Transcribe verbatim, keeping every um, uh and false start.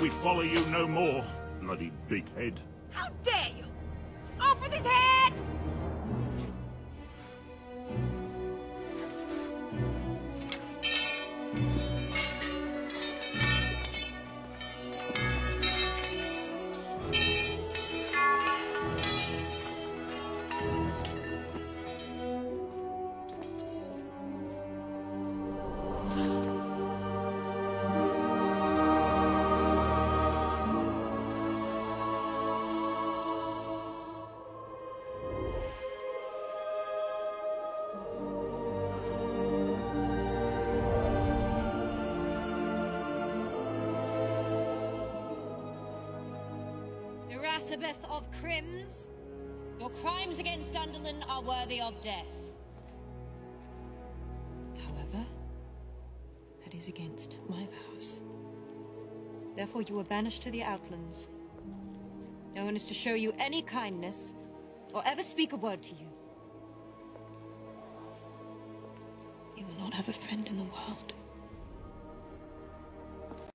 we follow you no more, bloody big head. How dare you! Off with his head! Elisabeth of Crims, your crimes against Dunderland are worthy of death. However, that is against my vows. Therefore you are banished to the Outlands. No one is to show you any kindness, or ever speak a word to you. You will not have a friend in the world.